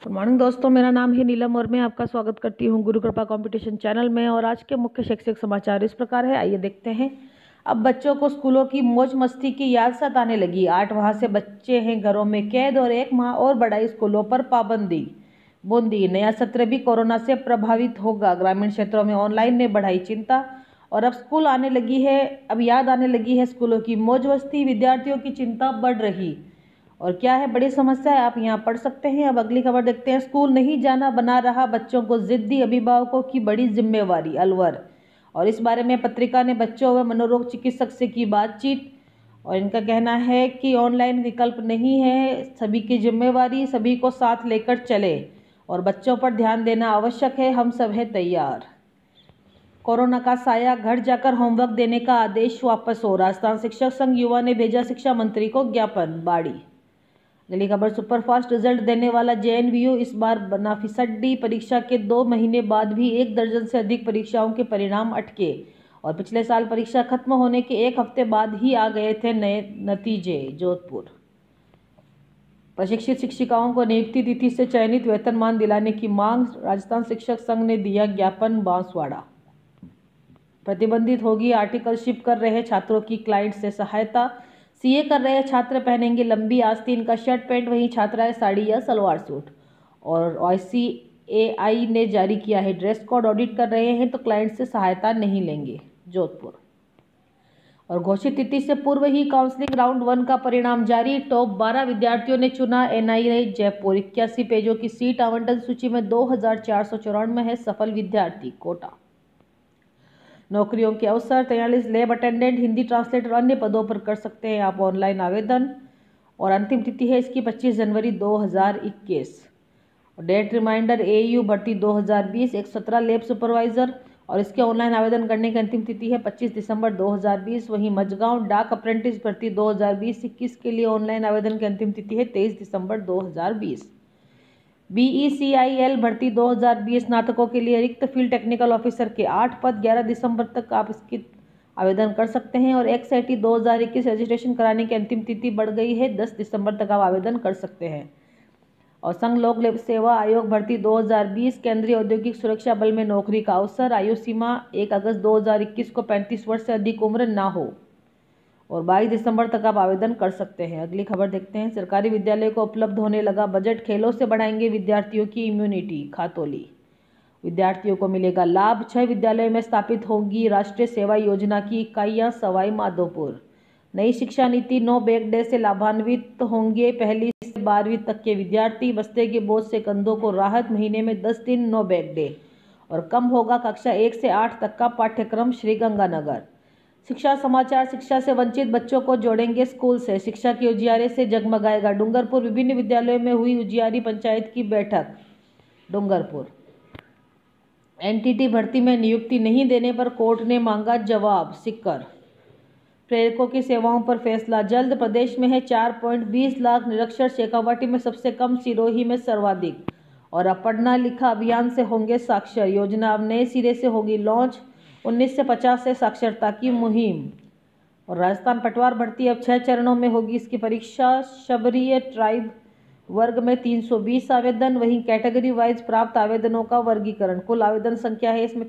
Good morning दोस्तों, मेरा नाम है नीलम और मैं आपका स्वागत करती हूँ गुरु कृपा कंपटीशन चैनल में। और आज के मुख्य शैक्षिक समाचार इस प्रकार है, आइए देखते हैं। अब बच्चों को स्कूलों की मौज मस्ती की याद सताने लगी। 8 माह से बच्चे हैं घरों में कैद और 1 माह और बढ़ाई स्कूलों पर पाबंदी। बूंदी, नया सत्र भी कोरोना से प्रभावित होगा। ग्रामीण क्षेत्रों में ऑनलाइन ने बढ़ाई चिंता और अब याद आने लगी है स्कूलों की मौज मस्ती। विद्यार्थियों की चिंता बढ़ रही। और क्या है बड़ी समस्या है, आप यहाँ पढ़ सकते हैं। अब अगली खबर देखते हैं। स्कूल नहीं जाना बना रहा बच्चों को जिद्दी, अभिभावकों की बड़ी जिम्मेवारी, अलवर। और इस बारे में पत्रिका ने बच्चों व मनोरोग चिकित्सक से की बातचीत और इनका कहना है कि ऑनलाइन विकल्प नहीं है, सभी की जिम्मेवारी, सभी को साथ लेकर चले और बच्चों पर ध्यान देना आवश्यक है। हम सब हैं तैयार। कोरोना का साया, घर जाकर होमवर्क देने का आदेश वापस हो। राजस्थान शिक्षक संघ युवा ने भेजा शिक्षा मंत्री को ज्ञापन। बाड़ी, अगली खबर। सुपरफास्ट रिजल्ट देने वाला जेएनवीयू इस बार बना फिसड्डी। परीक्षा के 2 महीने बाद भी 1 दर्जन से अधिक परीक्षाओं के परिणाम अटके और पिछले साल परीक्षा खत्म होने के 1 हफ्ते बाद ही आ गए थे नए नतीजे। जोधपुर, प्रशिक्षित शिक्षिकाओं को नियुक्ति तिथि से चयनित वेतनमान दिलाने की मांग। राजस्थान शिक्षक संघ ने दिया ज्ञापन। बांसवाड़ा, प्रतिबंधित होगी आर्टिकलशिप कर रहे छात्रों की क्लाइंट से सहायता। सीए कर रहे छात्र पहनेंगे लंबी आस्तीन का शर्ट पैंट, वहीं छात्राएं साड़ी या सलवार सूट। और आईसीएआई ने जारी किया है ड्रेस कोड। ऑडिट कर रहे हैं तो क्लाइंट से सहायता नहीं लेंगे। जोधपुर, और घोषित तिथि से पूर्व ही काउंसलिंग राउंड 1 का परिणाम जारी। टॉप 12 विद्यार्थियों ने चुना एनआईआई जयपुर। 81 पेजों की सीट आवंटन सूची में 2494 है सफल विद्यार्थी। कोटा, नौकरियों के अवसर 43 लैब अटेंडेंट, हिंदी ट्रांसलेटर, अन्य पदों पर कर सकते हैं आप ऑनलाइन आवेदन। और अंतिम तिथि है इसकी 25 जनवरी 2021। डेट रिमाइंडर एयू भर्ती 2020 117 लैब सुपरवाइजर और इसके ऑनलाइन आवेदन करने की अंतिम तिथि है 25 दिसंबर 2020। वहीं मझगांव डाक अप्रेंटिस भर्ती 2020-21 के लिए ऑनलाइन आवेदन की अंतिम तिथि है 23 दिसंबर 2020। बीईसीआईएल भर्ती 2020 स्नातकों के लिए रिक्त फील्ड टेक्निकल ऑफिसर के 8 पद 11 दिसंबर तक आप इसकी आवेदन कर सकते हैं। और एक्सआईटी 2021 रजिस्ट्रेशन कराने की अंतिम तिथि बढ़ गई है, 10 दिसंबर तक आप आवेदन कर सकते हैं। और संघ लोक सेवा आयोग भर्ती 2020 केंद्रीय औद्योगिक सुरक्षा बल में नौकरी का अवसर। आयु सीमा 1 अगस्त 2021 को 35 वर्ष से अधिक उम्र ना हो और 22 दिसंबर तक आप आवेदन कर सकते हैं। अगली खबर देखते हैं। सरकारी विद्यालय को उपलब्ध होने लगा बजट, खेलों से बढ़ाएंगे विद्यार्थियों की इम्यूनिटी। खातौली, विद्यार्थियों को मिलेगा लाभ। 6 विद्यालयों में स्थापित होंगी राष्ट्रीय सेवा योजना की इकाइयां। सवाई माधोपुर, नई शिक्षा नीति 9 बैग डे से लाभान्वित होंगे 1ली से 12वीं तक के विद्यार्थी। बस्ते के बोझ से कंधों को राहत, महीने में 10 दिन 9 बैग डे और कम होगा कक्षा 1 से 8 तक का पाठ्यक्रम। श्रीगंगानगर, शिक्षा समाचार। शिक्षा से वंचित बच्चों को जोड़ेंगे स्कूल से, शिक्षा के उजियारे से जगमगाएगा डूंगरपुर। विभिन्न विद्यालयों में हुई उजियारी पंचायत की बैठक। डूंगरपुर, एनटीटी भर्ती में नियुक्ति नहीं देने पर कोर्ट ने मांगा जवाब। सिक्कर, प्रेरकों की सेवाओं पर फैसला जल्द। प्रदेश में है 4.20 लाख निरक्षर, शेखावाटी में सबसे कम, सिरोही में सर्वाधिक। और अब पढ़ना लिखा अभियान से होंगे साक्षर, योजना अब नए सिरे से होगी लॉन्च। 19 से 50 से साक्षरता की मुहिम। और राजस्थान पटवार भर्ती अब 6 चरणों में होगी इसकी परीक्षा। शबरीय ट्राइब वर्ग में 320 आवेदन, वहीं कैटेगरी वाइज प्राप्त आवेदनों का वर्गीकरण। कुल आवेदन संख्या है इसमें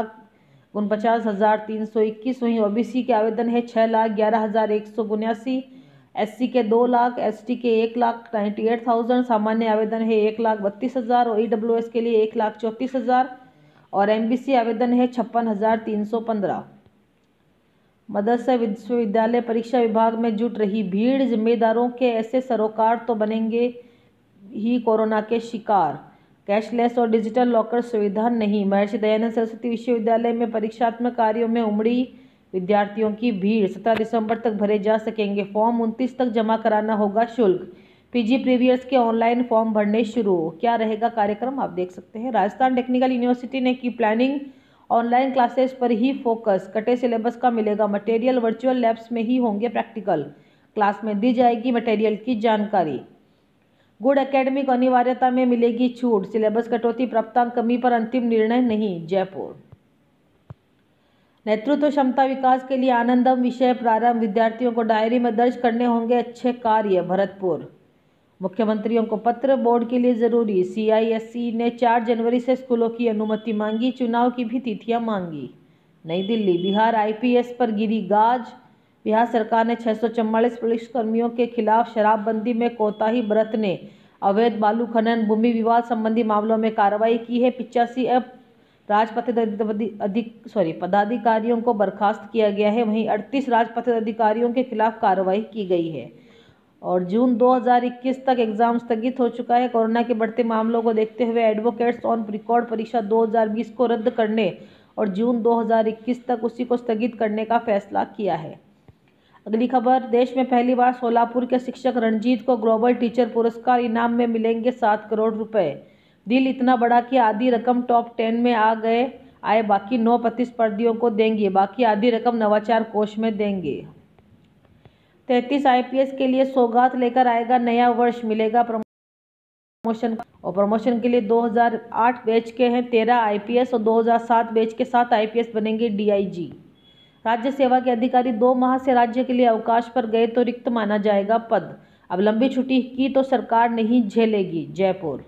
13,49,321। वहीं ओबीसी के आवेदन है 6,11,179, एससी के 2 लाख, एसटी के 1,98,000, सामान्य आवेदन है 1,32,000 और ईडब्ल्यूएस के लिए 1,34,000 और एमबीसी आवेदन है 56,315। मदरसा विश्वविद्यालय परीक्षा विभाग में जुट रही भीड़, जिम्मेदारों के ऐसे सरोकार तो बनेंगे ही कोरोना के शिकार। कैशलेस और डिजिटल लॉकर सुविधा नहीं। महर्षि दयानंद सरस्वती विश्वविद्यालय में परीक्षात्मक कार्यों में उमड़ी विद्यार्थियों की भीड़। 17 दिसंबर तक भरे जा सकेंगे फॉर्म, 29 तक जमा कराना होगा शुल्क। पीजी प्रीवियर्स के ऑनलाइन फॉर्म भरने शुरू। क्या रहेगा कार्यक्रम, आप देख सकते हैं। राजस्थान टेक्निकल यूनिवर्सिटी ने की प्लानिंग, ऑनलाइन क्लासेस पर ही फोकस। कटे सिलेबस का मिलेगा मटेरियल, वर्चुअल लैब्स में ही होंगे प्रैक्टिकल, क्लास में दी जाएगी मटेरियल की जानकारी। गुड एकेडमिक अनिवार्यता में मिलेगी छूट, सिलेबस कटौती, प्राप्तांक कमी पर अंतिम निर्णय नहीं। जयपुर, नेतृत्व क्षमता विकास के लिए आनंदम विषय प्रारंभ, विद्यार्थियों को डायरी में दर्ज करने होंगे अच्छे कार्य। भरतपुर, मुख्यमंत्रियों को पत्र, बोर्ड के लिए जरूरी। CISE ने 4 जनवरी से स्कूलों की अनुमति मांगी, चुनाव की भी तिथियां मांगी। नई दिल्ली, बिहार IPS पर गिरी गाज। बिहार सरकार ने 644 पुलिसकर्मियों के खिलाफ शराबबंदी में कोताही बरतने, अवैध बालू खनन, भूमि विवाद संबंधी मामलों में कार्रवाई की है। 85 पदाधिकारियों को बर्खास्त किया गया है। वहीं 38 राजपत्रित अधिकारियों के खिलाफ कार्रवाई की गई है। और जून 2021 तक एग्जाम स्थगित हो चुका है। कोरोना के बढ़ते मामलों को देखते हुए एडवोकेट्स ऑन रिकॉर्ड परीक्षा 2020 को रद्द करने और जून 2021 तक उसी को स्थगित करने का फैसला किया है। अगली खबर, देश में पहली बार सोलापुर के शिक्षक रणजीत को ग्लोबल टीचर पुरस्कार, इनाम में मिलेंगे 7 करोड़ रुपए। दिल इतना बड़ा कि आधी रकम टॉप 10 में आए बाकी 9 प्रतिस्पर्धियों को देंगे, बाकी आधी रकम नवाचार कोष में देंगे। 33 IPS के लिए सौगात लेकर आएगा नया वर्ष, मिलेगा प्रमोशन। और प्रमोशन के लिए 2008 बैच के हैं 13 IPS और 2007 बैच के 7 IPS बनेंगे DIG। राज्य सेवा के अधिकारी 2 माह से राज्य के लिए अवकाश पर गए तो रिक्त माना जाएगा पद। अब लंबी छुट्टी की तो सरकार नहीं झेलेगी। जयपुर,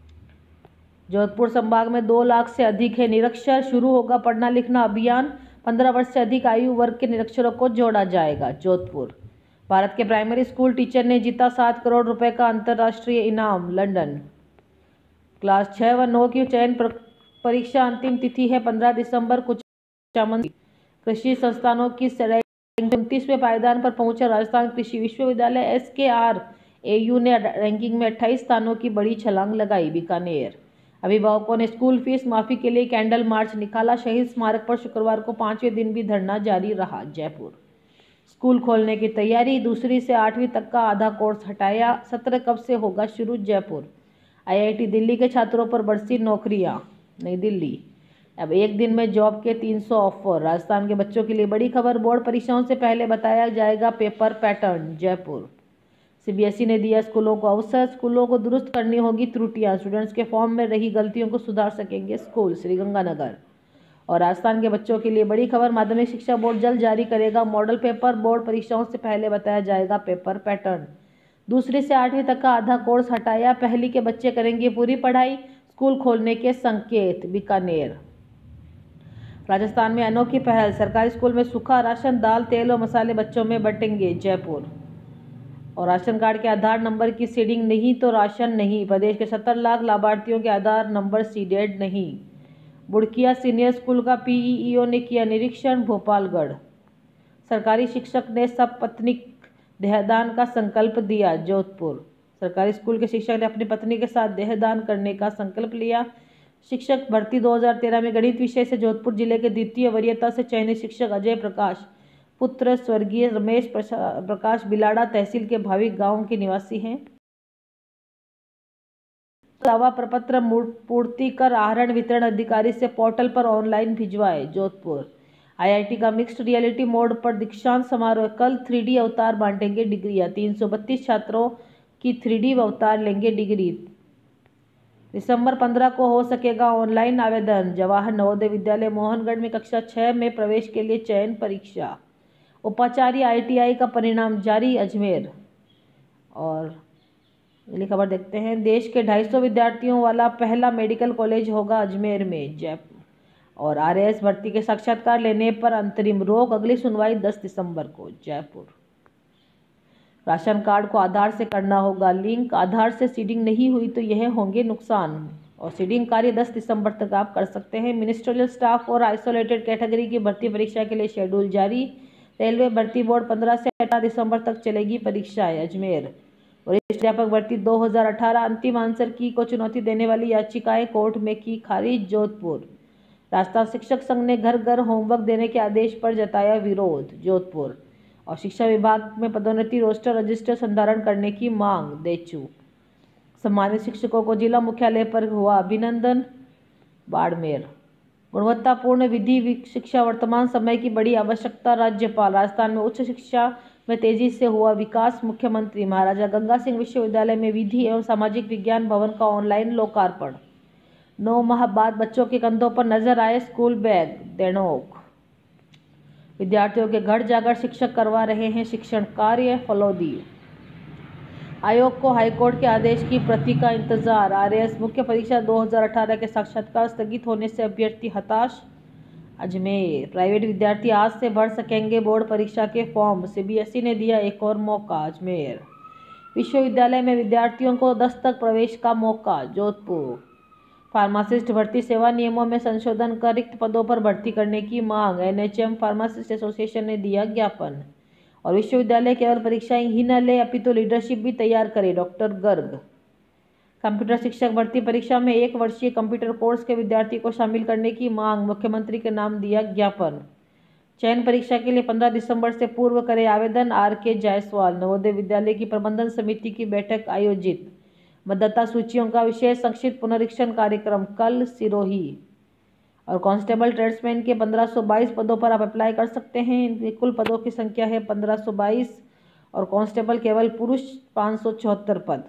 जोधपुर संभाग में 2 लाख से अधिक है निरक्षर, शुरू होगा पढ़ना लिखना अभियान। 15 वर्ष से अधिक आयु वर्ग के निरक्षरों को जोड़ा जाएगा। जोधपुर, भारत के प्राइमरी स्कूल टीचर ने जीता 7 करोड़ रुपए का अंतर्राष्ट्रीय इनाम। लंदन, क्लास 6 व 9 की चयन परीक्षा अंतिम तिथि है 15 दिसंबर। कुछ कृषि संस्थानों की 29वें पायदान पर पहुंचा राजस्थान कृषि विश्वविद्यालय। SKR-AU ने रैंकिंग में 28 स्थानों की बड़ी छलांग लगाई। बीकानेर, अभिभावकों ने स्कूल फीस माफी के लिए कैंडल मार्च निकाला। शहीद स्मारक पर शुक्रवार को 5वें दिन भी धरना जारी रहा। जयपुर, स्कूल खोलने की तैयारी, 2री से 8वीं तक का आधा कोर्स हटाया। सत्र कब से होगा शुरू। जयपुर, IIT दिल्ली के छात्रों पर बरसी नौकरियां। नई दिल्ली, अब एक दिन में जॉब के 300 ऑफर। राजस्थान के बच्चों के लिए बड़ी खबर, बोर्ड परीक्षाओं से पहले बताया जाएगा पेपर पैटर्न। जयपुर, CBSE ने दिया स्कूलों को अवसर, स्कूलों को दुरुस्त करनी होगी त्रुटियां, स्टूडेंट्स के फॉर्म में रही गलतियों को सुधार सकेंगे स्कूल। श्रीगंगानगर, और राजस्थान के बच्चों के लिए बड़ी खबर, माध्यमिक शिक्षा बोर्ड जल्द जारी करेगा मॉडल पेपर, बोर्ड परीक्षाओं से पहले बताया जाएगा पेपर पैटर्न। 2री से 8वीं तक का आधा कोर्स हटाया, पहली के बच्चे करेंगे पूरी पढ़ाई, स्कूल खोलने के संकेत। बीकानेर, राजस्थान में अनोखी पहल, सरकारी स्कूल में सूखा राशन, दाल, तेल और मसाले बच्चों में बंटेंगे। जयपुर, और राशन कार्ड के आधार नंबर की सीडिंग नहीं तो राशन नहीं। प्रदेश के 70 लाख लाभार्थियों के आधार नंबर सीडेड नहीं। बुड़किया सीनियर स्कूल का PEO ने किया निरीक्षण। भोपालगढ़, सरकारी शिक्षक ने सपत्नीक देहदान का संकल्प दिया। जोधपुर, सरकारी स्कूल के शिक्षक ने अपनी पत्नी के साथ देहदान करने का संकल्प लिया। शिक्षक भर्ती 2013 में गणित विषय से जोधपुर जिले के द्वितीय वरीयता से चयनित शिक्षक अजय प्रकाश पुत्र स्वर्गीय रमेश प्रकाश बिलाड़ा तहसील के भाविक गांव के निवासी हैं। दावा प्रपत्र पूर्ति कर आहरण वितरण अधिकारी से पोर्टल पर ऑनलाइन भिजवाए। जोधपुर, IIT का मिक्स्ड रियलिटी मोड पर दीक्षांत समारोह, कल 3D अवतार बांटेंगे डिग्रियां। 332 छात्रों की 3D अवतार लेंगे डिग्री। दिसंबर 15 को हो सकेगा ऑनलाइन आवेदन। जवाहर नवोदय विद्यालय मोहनगढ़ में कक्षा 6 में प्रवेश के लिए चयन परीक्षा। उपाचार्य ITI का परिणाम जारी। अजमेर, और अगली खबर देखते हैं, देश के 250 विद्यार्थियों वाला पहला मेडिकल कॉलेज होगा अजमेर में। जयपुर, और RAS भर्ती के साक्षात्कार लेने पर अंतरिम रोक, अगली सुनवाई 10 दिसंबर को। जयपुर, राशन कार्ड को आधार से करना होगा लिंक, आधार से सीडिंग नहीं हुई तो यह होंगे नुकसान, और सीडिंग कार्य 10 दिसंबर तक आप कर सकते हैं। मिनिस्ट्रियल स्टाफ और आइसोलेटेड कैटेगरी की भर्ती परीक्षा के लिए शेड्यूल जारी। रेलवे भर्ती बोर्ड 15 से 18 दिसंबर तक चलेगी परीक्षाएं। अजमेर, वरिष्ठ अध्यापक भर्ती 2018 अंतिम आंसर की को चुनौती देने वाली याचिकाएं कोर्ट में की खारिज। जोधपुर, राजस्थान शिक्षक संघ ने घर घर होमवर्क देने के आदेश पर जताया विरोध। जोधपुर, और शिक्षा विभाग में पदोन्नति रोस्टर रजिस्टर संधारण करने की मांग। देचू, सम्मानित शिक्षकों को जिला मुख्यालय पर हुआ अभिनंदन। बाड़मेर, गुणवत्तापूर्ण विधि शिक्षा वर्तमान समय की बड़ी आवश्यकता। राज्यपाल, राजस्थान में उच्च शिक्षा में तेजी से हुआ विकास। मुख्यमंत्री, महाराजा गंगा सिंह विश्वविद्यालय में विधि एवं सामाजिक विज्ञान भवन का ऑनलाइन लोकार्पण। 9 माह बाद बच्चों के कंधों पर नजर आए स्कूल बैग। देणोक, विद्यार्थियों के घर जाकर शिक्षक करवा रहे हैं शिक्षण कार्य। फलोदी, आयोग को हाईकोर्ट के आदेश की प्रति का इंतजार। आरएएस मुख्य परीक्षा 2018 के साक्षात्कार स्थगित होने से अभ्यर्थी हताश। अजमेर प्राइवेट विद्यार्थी आज से भर सकेंगे बोर्ड परीक्षा के फॉर्म। सीबीएसई ने दिया एक और मौका। अजमेर विश्वविद्यालय में विद्यार्थियों को 10 तक प्रवेश का मौका। जोधपुर फार्मासिस्ट भर्ती सेवा नियमों में संशोधन कर रिक्त पदों पर भर्ती करने की मांग। एनएचएम फार्मासिस्ट एसोसिएशन ने दिया ज्ञापन। और विश्वविद्यालय केवल परीक्षाएं ही न ले अपितु लीडरशिप भी तैयार करे। डॉक्टर गर्ग कंप्यूटर शिक्षक भर्ती परीक्षा में 1 वर्षीय कंप्यूटर कोर्स के विद्यार्थी को शामिल करने की मांग। मुख्यमंत्री के नाम दिया ज्ञापन। चयन परीक्षा के लिए 15 दिसंबर से पूर्व करे आवेदन। आर.के. जायसवाल नवोदय विद्यालय की प्रबंधन समिति की बैठक आयोजित। मतदाता सूचियों का विशेष संक्षिप्त पुनरीक्षण कार्यक्रम कल सिरोही। और कांस्टेबल ट्रेड्समैन के 1522 पदों पर आप अप्लाई कर सकते हैं। इनकी कुल पदों की संख्या है 1522 और कांस्टेबल केवल पुरुष 574 पद।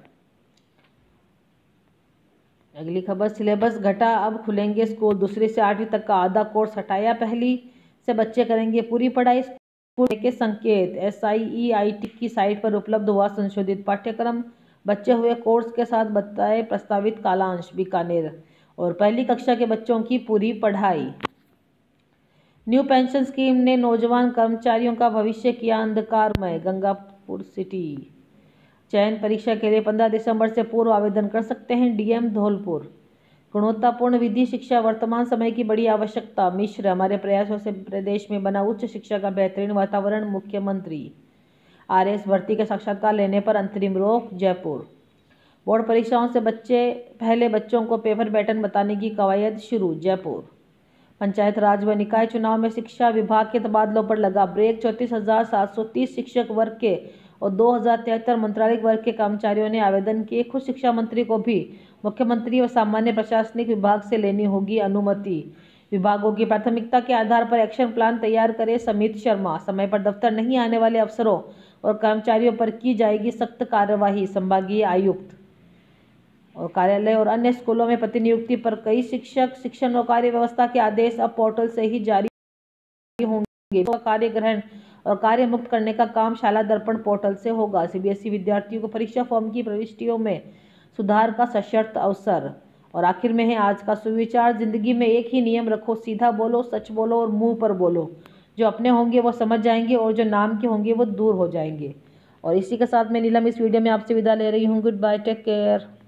अगली खबर, सिलेबस घटा अब खुलेंगे स्कूल। दूसरी से 8वीं तक का आधा कोर्स हटाया। पहली से बच्चे करेंगे पूरी पढ़ाई। स्कूल के संकेत। SIEIT की साइट पर उपलब्ध हुआ संशोधित पाठ्यक्रम। बच्चे हुए कोर्स के साथ बताए प्रस्तावित कालांश। बीकानेर और पहली कक्षा के बच्चों की पूरी पढ़ाई। न्यू पेंशन स्कीम ने नौजवान कर्मचारियों का भविष्य किया अंधकारमय। गंगापुर सिटी चयन परीक्षा के लिए 15 दिसंबर से पूर्व आवेदन कर सकते हैं। डीएम धौलपुर गुणवत्तापूर्ण विधि शिक्षा वर्तमान समय की बड़ी आवश्यकता। मिश्र हमारे प्रयासों से प्रदेश में बना उच्च शिक्षा का बेहतरीन वातावरण। मुख्यमंत्री आरएएस भर्ती के साक्षात्कार लेने पर अंतरिम रोक। जयपुर बोर्ड परीक्षाओं से पहले बच्चों को पेपर पैटर्न बताने की कवायद शुरू। जयपुर पंचायत राज व निकाय चुनाव में शिक्षा विभाग के तबादलों पर लगा ब्रेक। 34,730 शिक्षक वर्ग के और 2,073 मंत्रालयिक वर्ग के कर्मचारियों ने आवेदन किए। खुद शिक्षा मंत्री को भी मुख्यमंत्री व सामान्य प्रशासनिक विभाग से लेनी होगी अनुमति। विभागों की प्राथमिकता के आधार पर एक्शन प्लान तैयार करे समित शर्मा। समय पर दफ्तर नहीं आने वाले अफसरों और कर्मचारियों पर की जाएगी सख्त कार्यवाही। संभागीय आयुक्त और कार्यालय और अन्य स्कूलों में प्रतिनियुक्ति पर कई शिक्षक। शिक्षण और कार्य व्यवस्था के आदेश अब पोर्टल से ही जारी होंगे। कार्य ग्रहण और कार्य मुक्त करने का काम शाला दर्पण पोर्टल से होगा। सीबीएसई विद्यार्थियों को परीक्षा फॉर्म की प्रविष्टियों में सुधार का सशर्त अवसर। और आखिर में है आज का सुविचार, जिंदगी में एक ही नियम रखो, सीधा बोलो, सच बोलो और मुंह पर बोलो। जो अपने होंगे वो समझ जाएंगे और जो नाम के होंगे वो दूर हो जाएंगे। और इसी के साथ मैं नीलम इस वीडियो में आपसे विदा ले रही हूँ। Good bye, take care.